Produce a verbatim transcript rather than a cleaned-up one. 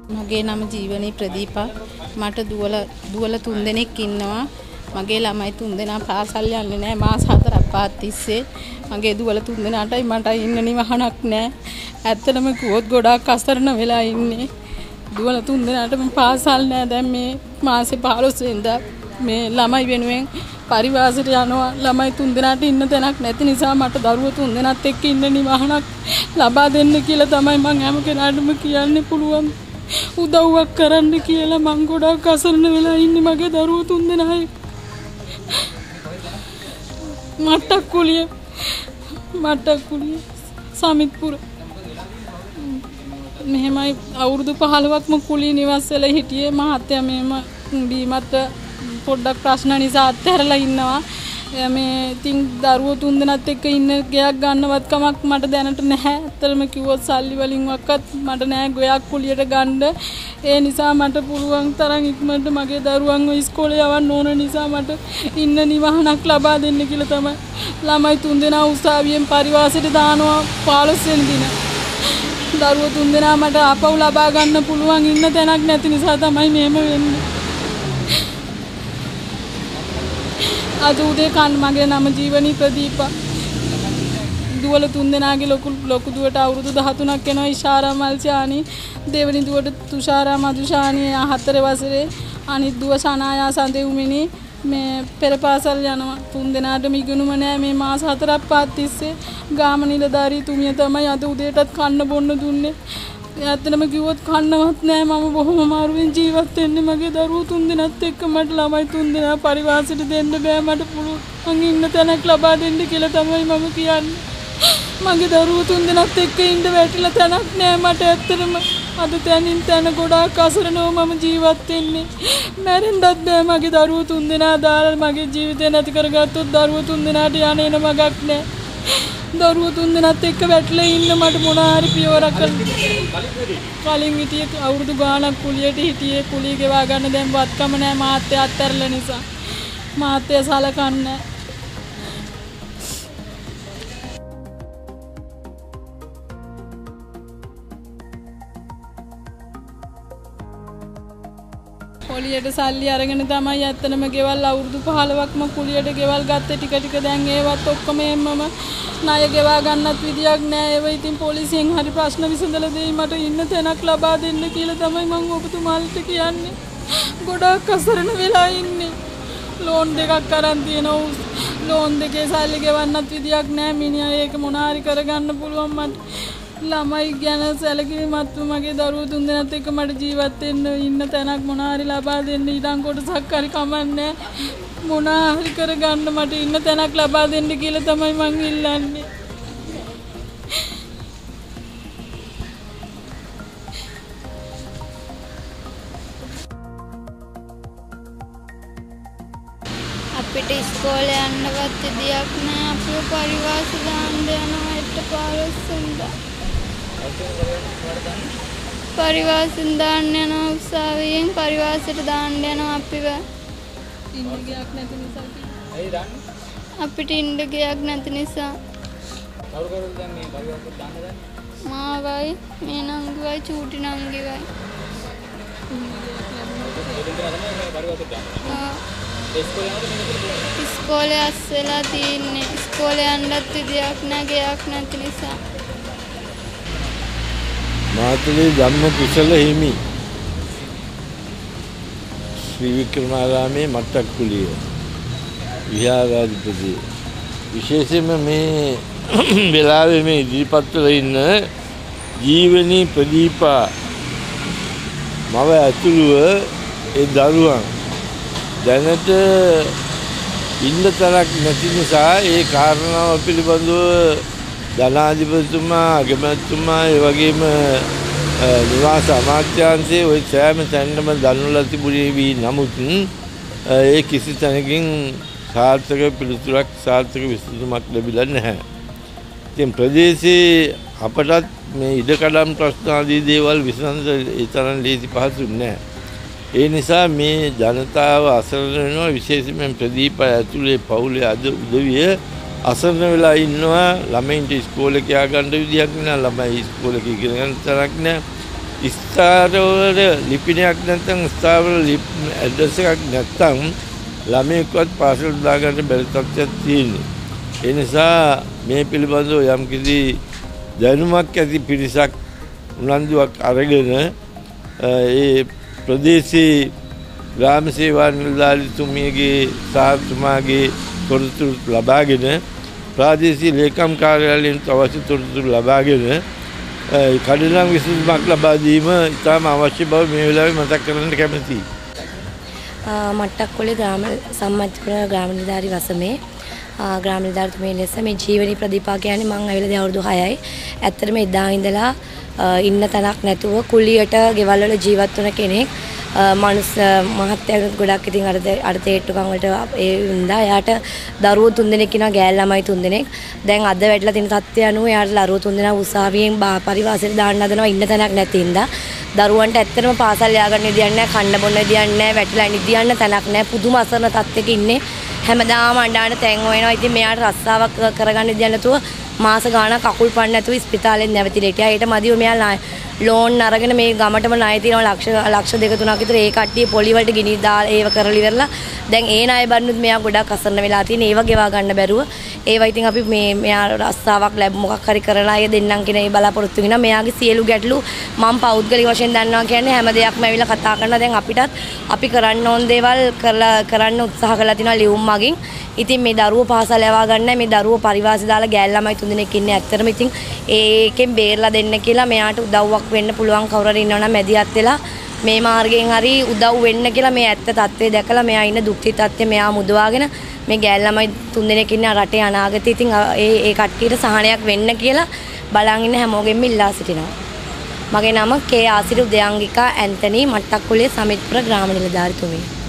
මගේ නම ජීවනී ප්‍රදීපා. මට දුවල දුවල තුන් දෙනෙක් ඉන්නවා. මගේ ළමයි තුන් දෙනා පාසල් යන්නේ නැහැ. මාස හතරක් පාත් තිස්සේ මගේ දුවල තුන් දෙනාටයි මටයි ඉන්න නිවහනක් නැහැ. ඇත්තටම කිව්වොත් ගොඩාක් අසරණ වෙලා ඉන්නේ. දුවල තුන් දෙනාටම පාසල් නැහැ. දැන් මේ මාසේ පහළොස් වෙනිදා මේ ළමයි වෙනුවෙන් පරිවාසයට යනවා. ළමයි තුන් දෙනාට ඉන්න තැනක් නැති නිසා මට දරුවෝ තුන් දෙනාත් එක්ක ඉන්න නිවහනක් ලබා දෙන්න කියලා තමයි මම හැම කෙනාටම කියන්න පුළුවන්. උදව්වක් කරන්න කියලා මං ගොඩක් අසරණ වෙලා ඉන්නේ මගේ දරුවෝ තුන් දෙනායි. මට්ටක් කුලිය මට්ටක් කුලිය සමිත්පුර මෙහෙමයි අවුරුදු පහළොවක්ම කුලිය නිවාස වල හිටියේ. මහත්තයා මෙහෙම බීමත් පොඩ්ඩක් ප්‍රශ්න නිසා අත්හැරලා ඉන්නවා. මේ ඉතින් දරුවෝ තුන් දෙනාත් එක්ක ඉන්න ගයක් ගන්නවත් කමක් මට දැනට නැහැ. ඇත්තටම කිව්වොත් සල්ලි වලින් වක්වත් මට නැහැ ගයක් කුලියට ගන්න. ඒ නිසා මට පුළුවන් තරම් ඉක්මනට මගේ දරුවන්ව ඉස්කෝලේ යවන්න ඕන නිසා මට ඉන්න නිවහනක් ලබා දෙන්න කියලා තමයි ළමයි තුන් දෙනා උසාවියෙන් පරිවාසයට දානවා පහළොස් වෙනි දින. දරුවෝ තුන් දෙනා මට ආපහු ලබා ගන්න පුළුවන් ඉන්න තැනක් නැති නිසා තමයි මෙහෙම වෙන්නේ. අද උදේ කන් මගේ නම ජීවනී ප්‍රදීපා. දුවල තුන් දෙනාගේ ලොකු ලොකු දුවට අවුරුදු දහතුනක් වෙනවා. ඉෂාරා මල්චානි, දෙවෙනි දුවට තුෂාරා මදුෂානි හතර වසරේ, අනිත් දුව සනායා සඳෙව්මිනි මේ පෙර පාසල් යනවා. තුන් දෙනාටම ඉගෙනුම නැහැ. මේ මාස හතරක් පාත් තිස්සේ ගාම නිලධාරී තුමිය තමයි අද උදේටත් කන්න බොන්න දුන්නේ. ඇත්තටම කිව්වොත් කන්නවත් නැහැ. මම බොහොම අමාරුවෙන් ජීවත් වෙන්නේ. මගේ දරුවෝ තුන් දෙනාත් එක්ක මට ළමයි තුන් දෙනා පරිවාසයට දෙන්න බෑ. මට පුළුවන් මං ඉන්න තැනක් ලබා දෙන්න කියලා තමයි මම කියන්නේ. මගේ දරුවෝ තුන් දෙනාත් එක්ක ඉන්න වැටිලා තැනක් නැහැ මට. ඇත්තටම අද තැනින් තැන ගොඩාක් අසරණව මම ජීවත් වෙන්නේ. මැරෙන්නත් බෑ. මගේ දරුවෝ තුන් දෙනා දාලා මගේ ජීවිතේ නැති කරගත්තොත් දරුවෝ තුන් දෙනාට යන්න එන මගක් නැහැ. දරුවෝ තුන් දෙනාත් එක්ක වැටලා ඉන්න මට මොන හරි පියවරක් කලින් හිටියේ අවුරුදු ගාණක් කුලියට හිටියේ. කුලිය ගෙවා ගන්න දැන් වත්කම නැහැ. මාත්‍ය අත්හැරලා නිසා මාත්‍ය සලකන්නේ. කුලියට සල්ලි අරගෙන තමයි ඇත්තනම ගෙවල් අවුරුදු පහළොවක්ම කුලියට ගෙවල් ගත්තේ. ටික ටික දැන් ඒවත් ඔක්කොම එම්මම ණය ගෙවා ගන්නත් විදියක් නැහැ. ඒව ඉතින් පොලිසියෙන් හරි ප්‍රශ්න විසඳලා දෙයි මට ඉන්න තැනක් ලබා දෙන්න කියලා තමයි මම ඔබතුමාලට කියන්නේ. ගොඩක් අසරණ වෙලා ඉන්නේ. ලෝන් දෙකක් අරන් තියෙනවා. ලෝන් දෙකේ සල්ලි ගෙවන්නත් විදියක් නැහැ. මිනිහා ඒක මොන හරි කරගන්න පුළුවන් මට. ළමයි ගැන සැලකිලිමත්ව මගේ දරුවෝ තුන් දෙනාත් එක්ක මට ජීවත් වෙන්න ඉන්න තැනක් මොන හරි ලබා දෙන්න. ඊටන් කොටසක් හරි කමන්නේ. මොන හරි කරගන්න මට ඉන්න තැනක් ලබා දෙන්න කියලා තමයි මං ඉල්ලන්නේ. අපිට ඉස්කෝලේ යන්නවත් දෙයක් නැහැ. අපිව පරිවාස දාන්න යනවා එට පහළොස් වෙනිදා. පරිවාසෙන් දාන්න යනවා. උසාවියෙන් පරිවාසයට දාන්න යනවා අපිව. ඉන්න ගයක් නැති නිසා ඇයි දන්නේ? අපිට ඉන්න ගයක් නැති නිසා. කවුරු කවුරුද දැන් මේ පරිවාසයට දාන්න දන්නේ? මාවයි, මේ නංගිවයි, චූටි නංගිවයි. ඉස්කෝලේ අස් වෙලා තියන්නේ. ඉස්කෝලේ යන්නත් විදියක් නැහැ ගයක් නැති නිසා. මාතලේ ධම්ම කුසල හිමි ශ්‍රී වික්‍රමාරාමේ මට්ටක් කුලිය විහාරාධිපති. විශේෂයෙන්ම මේ වෙලාවේ මේ ඉදිරිපත් වෙලා ඉන්න ජීවනී ප්‍රදීපා මව ඇතුළුව ඒ දරුවන් දැනට ඉන්න තරක් නැති නිසා ඒ කාරණාව පිළිබඳව ධනාධිපතිතුමා, අගමැතිතුමා, ඒ වගේම නිවාස අමාත්‍යාංශයේ ওই සෑම තැනකම දන්වලා තිබුණේ වී නමුත් ඒ කිසි තැනකින් සාර්ථක පිළිතුරක් සාර්ථක විසඳුමක් ලැබිලා නැහැ. ඉතින් ප්‍රදේශයේ අපටත් මේ ඉඩකඩම් ප්‍රශ්න ආදී දේවල් විසඳන්න ඒ තරම් ලේසි පහසු නැහැ. ඒ නිසා මේ ජනතාව අසරණ වෙනවා. විශේෂයෙන්ම ප්‍රදීප ඇතුලේ පවුලේ අද උදවිය අසරණ වෙලා ඉන්නවා. ළමයින්ට ඉස්කෝලේ ගියා ගන්න විදියක් නෑ. ළමයි ඉස්කෝලේ ඉගෙන ගන්න තරක් නෑ. ස්ථාවර ලිපිනයක් නැත්නම් ස්ථාවර ඇඩ්‍රස් එකක් නැත්නම් ළමයෙක්වත් පාසල් දාගන්න බැරි තත්ත්වයක් තියෙනවා. ඒ නිසා මේ පිළිබඳව යම්කිසි දැනුමක් ඇති පිරිසක් උනන්දුවක් අරගෙන ඒ ප්‍රදේශයේ ග්‍රාම සේවා නිලධාරීතුමියගේ සහ තුමාගේ තොරතුරු ලබාගෙන ප්‍රාදේශීය ලේකම් කාර්යාලයෙන් අවශ්‍ය තොරතුරු ලබාගෙන කඩිනම් විසඳුමක් ලබා දීම ඉතාම අවශ්‍ය බව මේ වෙලාවේ මතක් කරන්න කැමැතියි. මට්ටක්කොළේ ග්‍රාම සම්මත ග්‍රාම නිලධාරී වසමේ ග්‍රාම නිලධාරීතුමිය ලෙස මේ ජීවනී ප්‍රදීපා කියන්නේ මම ඇවිල්ලා දැන් අවුරුදු හයයි. ඇත්තටම එදා ඉඳලා ඉන්න තැනක් නැතුව කුලියට ගෙවල් වල ජීවත් වුණ කෙනෙක්. මනුස්ස මහත්තයා ගොඩක් ඉතින් අර අර තේට්ටුකම් වලට ඒ වුණා. එයාට දරුවෝ තුන්දෙනෙක් ඉනවා, ගෑල් ළමයි තුන්දෙනෙක්. දැන් අද වැඩිලා තියෙන තත්ත්වය අනුව එයාට දරුවෝ තුන්දෙනා උසාවියෙන් පරිවාසයට දාන්න හදනවා ඉන්න තැනක් නැති හින්දා. දරුවන්ට ඇත්තටම පාසල් යාගන්න විදියක් නැහැ, කන්න බොන්න විදියක් නැහැ, වැටිලා නිදියන්න තැනක් නැහැ. පුදුම අසරණ තත්ත්වයක ඉන්නේ. හැමදාම අඬාන තැන් හොයනවා. ඉතින් මෙයාට රස්සාවක් කරගන්න විදියක් නැතුව මාස ගාණක් අකුල් පන්න නැතුව ස්පිතාලෙන් නැවතිලා හිටියා. ඊට මදිව මෙයා ලෝන් අරගෙන මේ ගමටම ණය තියෙනවා ලක්ෂ ලක්ෂ දෙක තුනක් විතර. ඒ කට්ටිය පොලි වලට ගිනි දාලා ඒව කරලා ඉවරලා දැන් ඒ ණය බන්නුත් මෙයා ගොඩක් අසරණ වෙලා තියෙන. ඒව ගෙවා ගන්න බැරුව ඒවා ඉතින් අපි මේ මෙයා රස්සාවක් ලැබ මොකක් හරි කරලා අය දෙන්නම් කියන ඒ බලාපොරොත්තු වෙනවා. මෙයාගේ සියලු ගැටලු මම පෞද්ගලික වශයෙන් දන්නවා කියන්නේ හැම දෙයක්ම ඇවිල්ලා කතා කරනවා. දැන් අපිටත් අපි කරන්න ඕන දේවල් කරලා කරන්න උත්සාහ කරලා තිනවා ලියුම් මගින්. ඉතින් මේ දරුවෝ පාසල් යවා ගන්නයි මේ දරුවෝ පරිවාසය දාලා ගෑල් ළමයි තුන්දෙනෙක් ඉන්නේ. ඇත්තටම ඉතින් ඒකෙන් බේරලා දෙන්න කියලා මෙයාට උදව්වක් වෙන්න පුළුවන් කවුරු හරි ඉන්නවනම් මැදිහත් වෙලා මේ මාර්ගයෙන් හරි උදව් වෙන්න කියලා මේ ඇත්ත තත්ත්වය දැකලා මෙයා ඉන්න දුක්ඛිත තත්ත්වය මෙයා මුදවාගෙන මේ ගෑල් ළමයි තුන්දෙනෙක් ඉන්න රටේ අනාගතේ ඉතින් ඒ ඒ කට්ටියට සහනයක් වෙන්න කියලා බලන් ඉන්න හැමෝගෙම ඉල්ලා සිටිනවා. මගේ නම කේ ආසිරි උදයංගිකා ඇන්තනි මට්ටක්කුලේ සමිත්පුර ග්‍රාම නිලධාරීතුමිය.